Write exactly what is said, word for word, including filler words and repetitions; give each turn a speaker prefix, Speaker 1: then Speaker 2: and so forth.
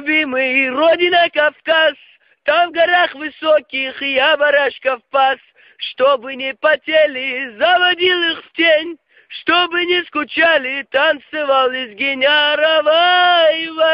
Speaker 1: любимый, родина Кавказ, там в горах высоких я барашков пас, чтобы не потели, заводил их в тень, чтобы не скучали, танцевал из Геняровой.